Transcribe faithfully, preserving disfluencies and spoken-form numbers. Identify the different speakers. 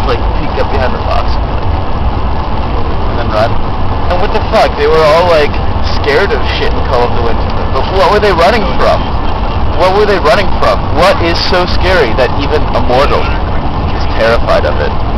Speaker 1: just like peek up behind the box and, like, and then run. And what the fuck? They were all like scared of shit in Call of the Wintermoon. But what were they running from? What were they running from? What is so scary that even Immortal is terrified of it?